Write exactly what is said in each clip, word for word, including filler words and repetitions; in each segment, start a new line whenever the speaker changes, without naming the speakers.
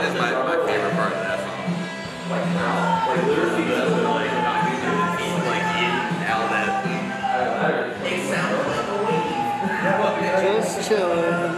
is my, my favorite part of that song. Like how? Like literally, that's like not using the feet like in out that. It sounds like a wave.
Just chilling.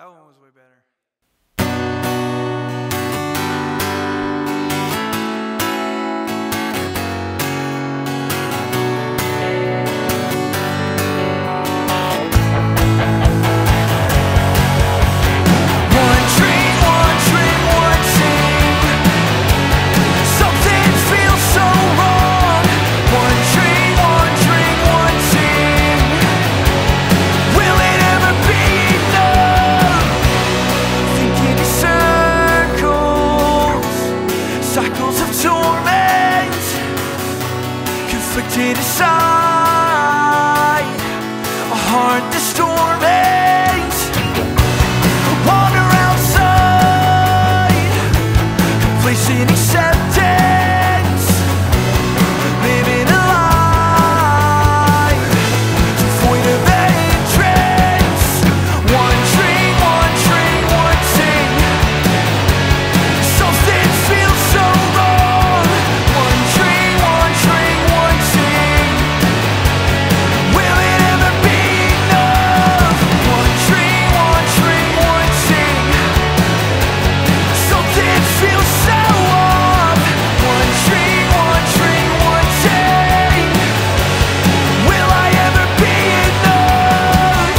That one was way better.
Conflicted aside, a heart that's dormant. Wander outside, complacent acceptance, living a life devoid of entrance. One dream, one dream, one thing. Something feels so wrong. One dream, one dream, one thing. Will it ever be enough? One dream, one dream, one thing. Something feels so off. One dream, one dream, one thing. Will I ever be enough?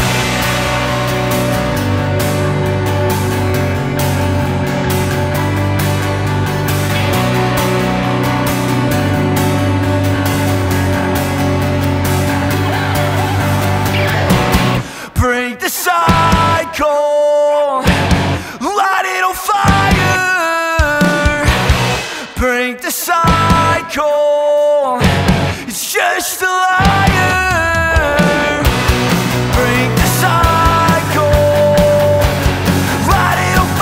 Break the cycle, light it on fire. Break the cycle, it's just a liar. Break the cycle, light it on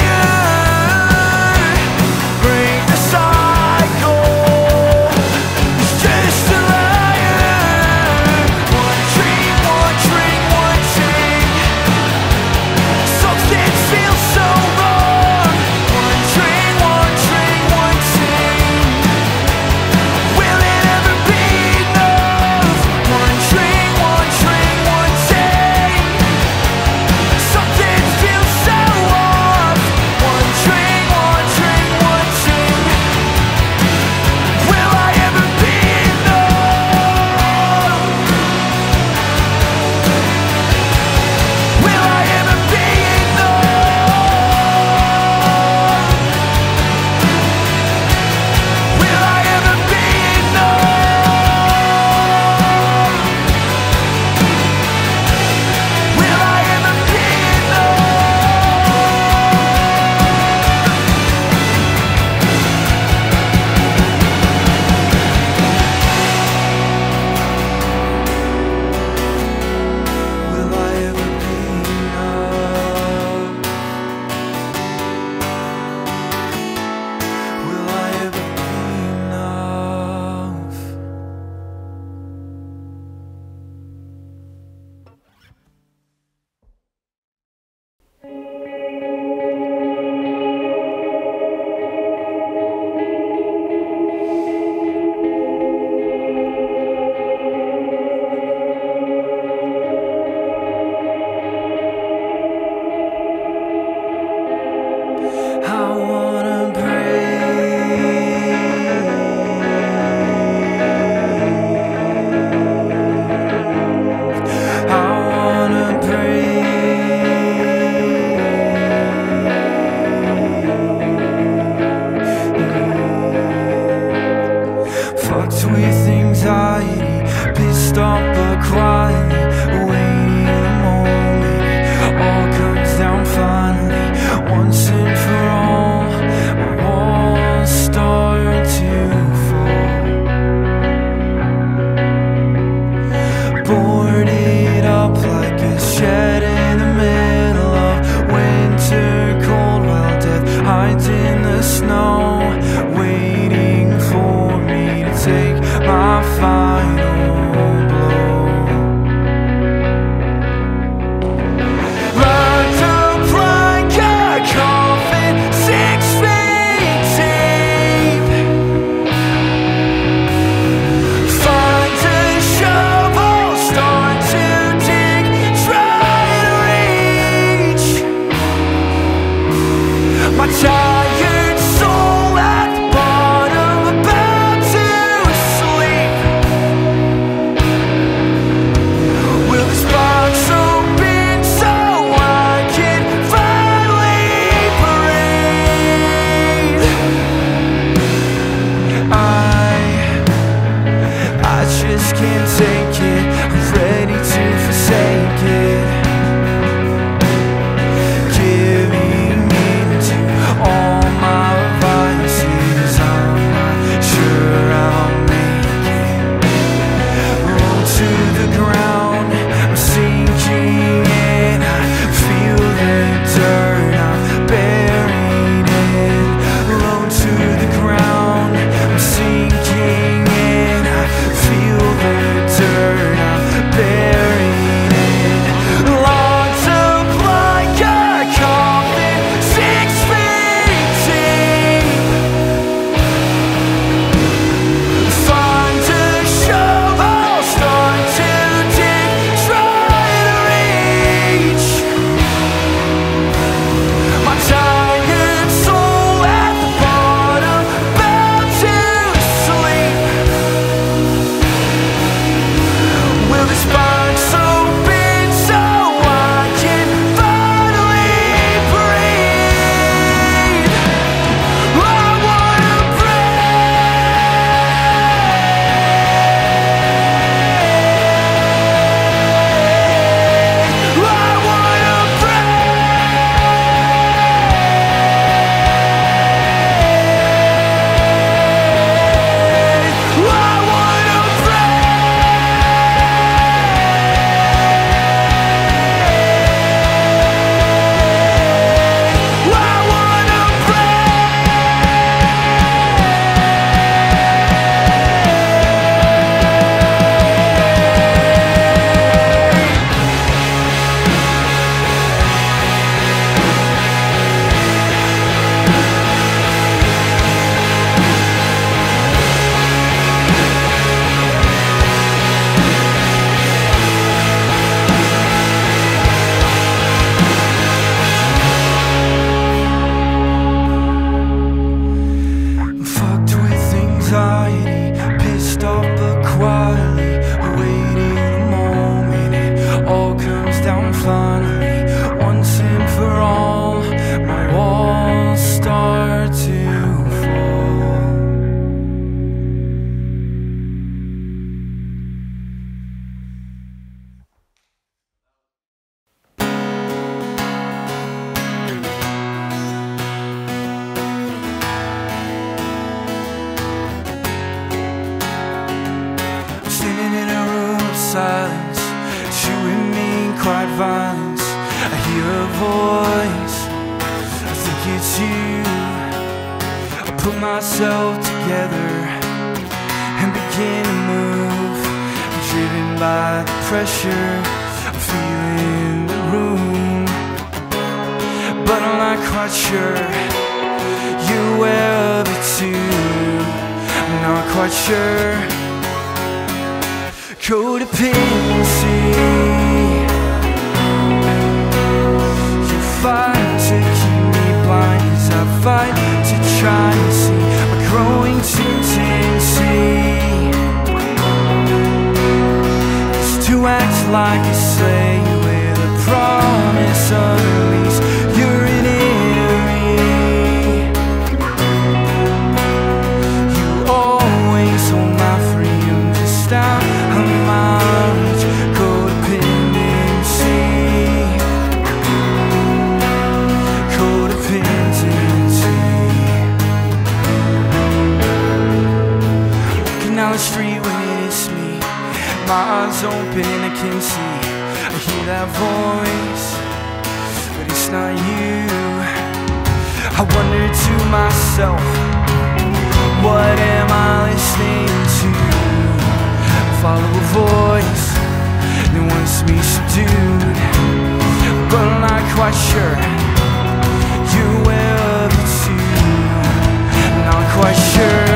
fire. Break the cycle, it's just a liar. One dream, one dream, one thing. Something feels so wrong. One dream, one dream, one thing. Will it ever be enough? just can't take it. I'm ready to forsake it. Giving into all my vices, I'm not sure I'll make it. Roll to the ground, I'm sinking in. I feel the dirt I'm buried in. Low to the ground, I'm sinking in. I feel the dirt I'm buried in. Locked up like a coffin, six feet deep. Find a shovel, start to dig, try to reach my tired soul at the bottom, bound to sleep. Will the sparks open so I can finally breathe? I wanna breathe. I wanna breathe. I wanna breathe. I wanna I'm fucked with anxiety, pissed off but quietly, waiting a moment it all comes down finally. Once and for all, my walls start to fall. Standing in a room of silence, chewing me in quiet violence. I hear a voice, I think it's you. I put myself together and begin to move. I'm driven by the pressure, I'm feeling the room, but I'm not quite sure you're aware of it too. I'm not quite sure. Codependency. You fight to keep me blind, as I fight to try and see my growing tendency is to act like a slave with a promise of release. You're an enemy. You always hold my freedom just out of my reach. Codependency. Codependency. Walking down the street when it's me, my eyes open and I can see. I hear that voice, but it's not you. I wonder to myself, what am I listening to? I follow a voice that wants me subdued, but I'm not quite sure you're aware of it too. Not quite sure.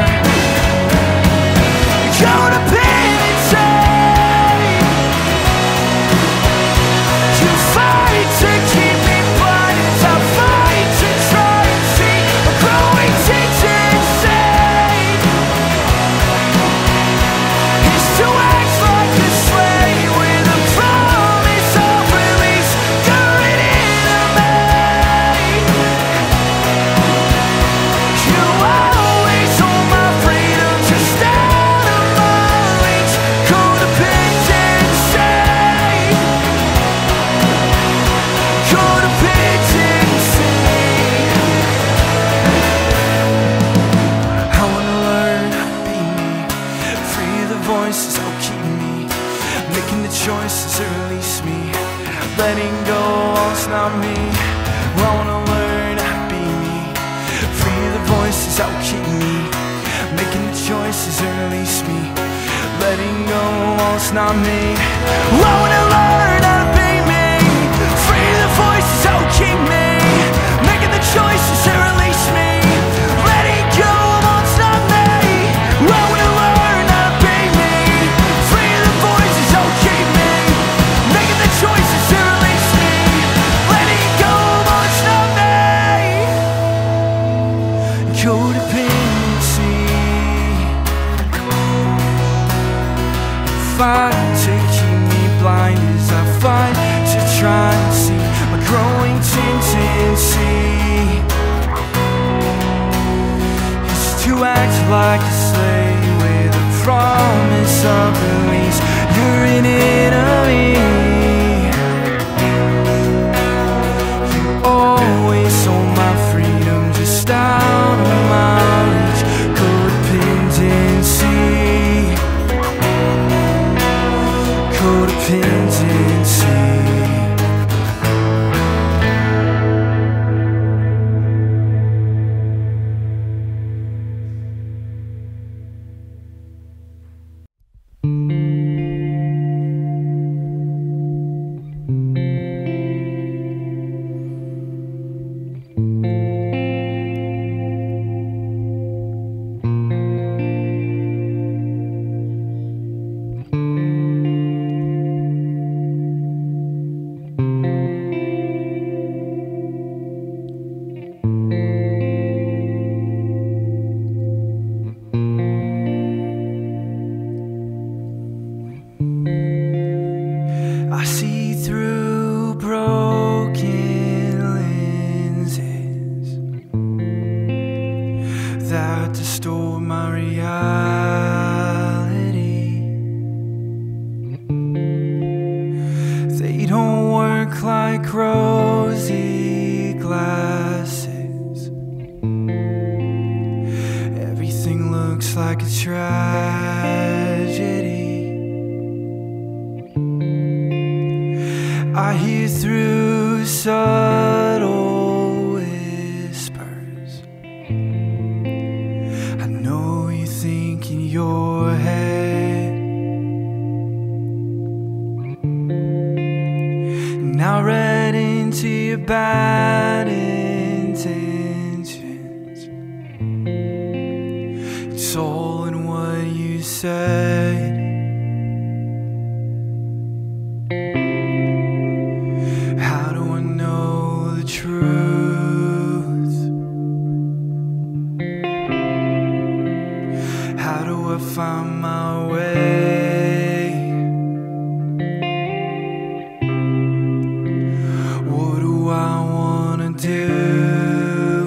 Codependency. You fight to keep me blind, as I fight to try and see a growing tendency is to act like a slave with a promise of release. You're an enemy. You always hold my making the choices to release me. Letting go, oh, it's not me. I wanna learn how to be me. Free the voices that will keep me, making the choices to release me. Letting go, oh, it's not me. I wanna learn how to be me. Free the voices that will keep me, making the choices to release me. Letting go, oh, it's not me. I wanna learn how to be me. Free the voices that will keep me, making the choices to release me. Letting go, oh, it's not me. Codependency. Fight to keep me blind as I fight to try and see my growing tendency is to act like a slave with a promise of release. You're an enemy. You always hold my freedom just out of my reach. Codependency. Codependency. I see through broken lenses that distort my reality. They don't work like rosy glasses. Everything looks like a tragedy. I hear through subtle whispers. I know you think in your head. Now read into your bad intentions. It's all in what you said. Truth. How do I find my way? What do I wanna do?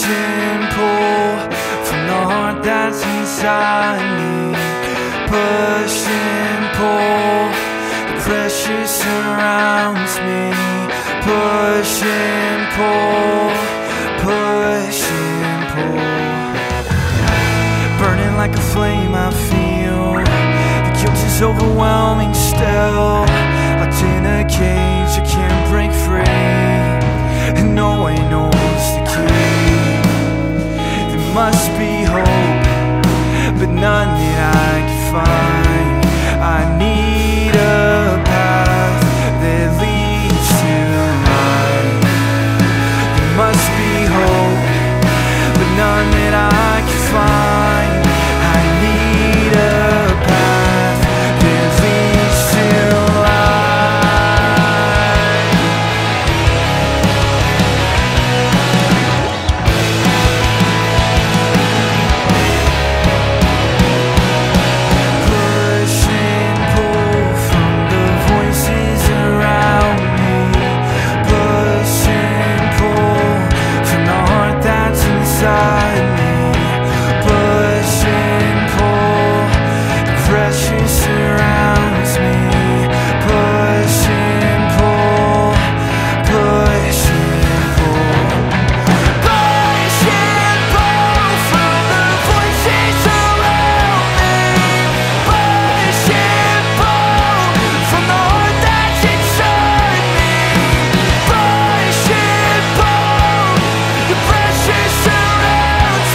Push and pull from the heart that's inside me. Push and pull, the pressure surrounds me. Push and pull, push and pull. Burning like a flame I feel. The guilt is overwhelming still. Locked in a cage I can't break free, and no one knows the key. There must be hope, but none that I can find. I need a path that leads to mine. There must be hope, but none that I can find. I need a path that leads to surrounds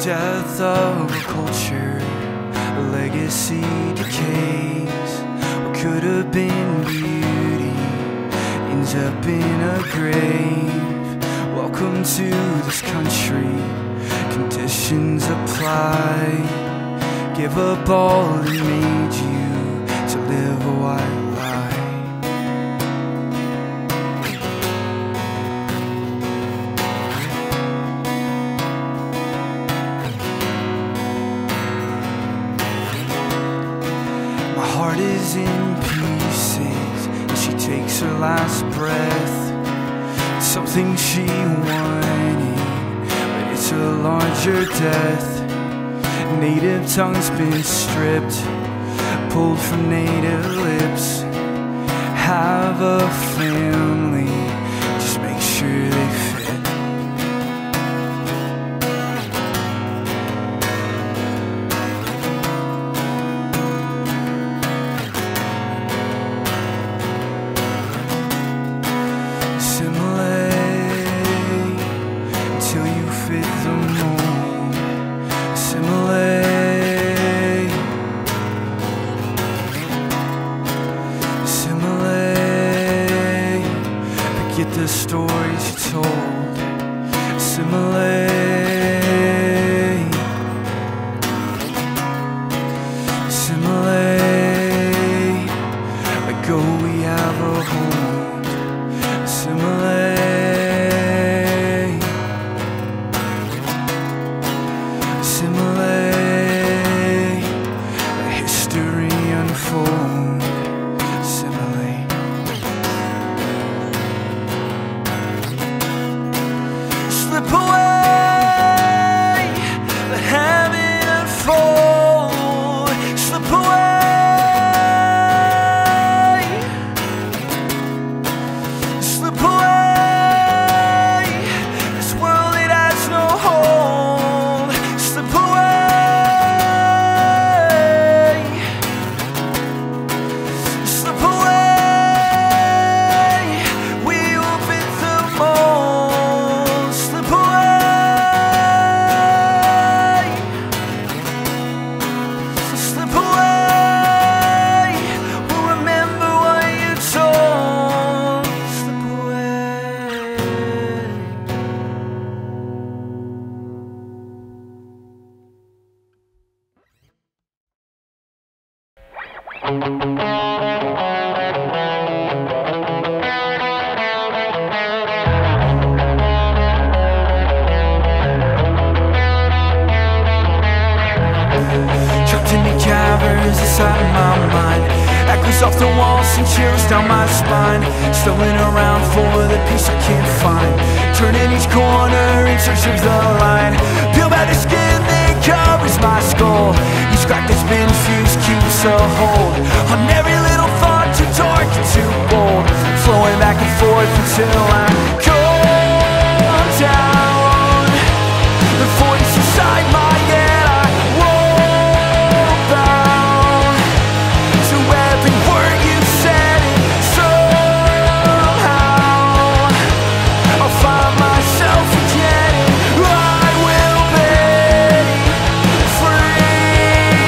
death of a culture, a legacy decays. What could have been beauty ends up in a grave. Welcome to this country, conditions apply. Give up all that made you to live a white lie. My heart is in pieces as she takes her last breath. It's something she wanted, but it's a larger death. Native tongue's been stripped, pulled from native lips. Have a family, just make sure they fit. Assimilate until you fit the mold. Assimilate, assimilate, forget the stories you told. Assimilate, assimilate, let go, we have a hold. Assimilate, assimilate, let history unfold. Assimilate. Slip away, let heaven unfold. Slip away, slip away, this world it has no home. Slip away, slip away, we will fit the mold. Slip away, slip away, we'll remember what you told. Slip away. Trapped in the caverns inside of my mind, echoes off the walls and chills down my spine. Stumbling around for the peace I can't find, turning each corner in search of the line. Peel back the skin that covers my skull, each crack that's been fused keeps a hold on every little thought, too dark and too bold. Flowing back and forth until I'm cold down. The voice inside my head I won't bow to every word you said, and somehow I'll find myself again, and I will be free.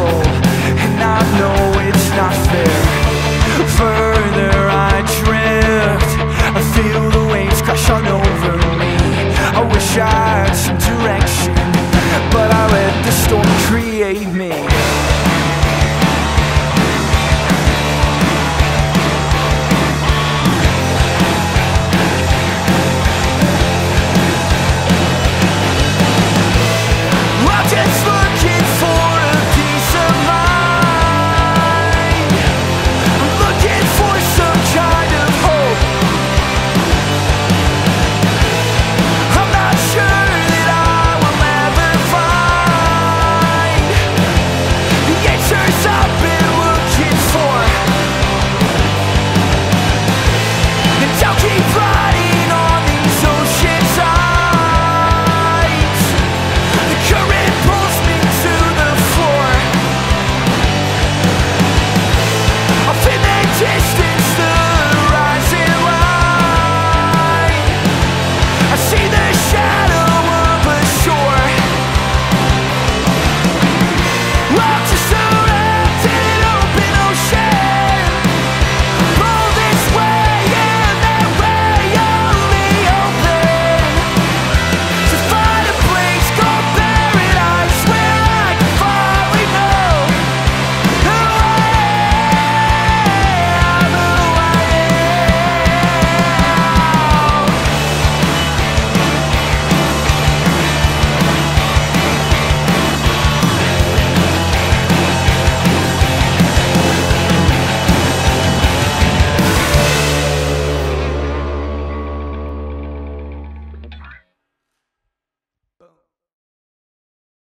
control, and I know it's not fair. Further I drift, I feel the waves crash all over me. I wish I had some direction, but I let the storm create me.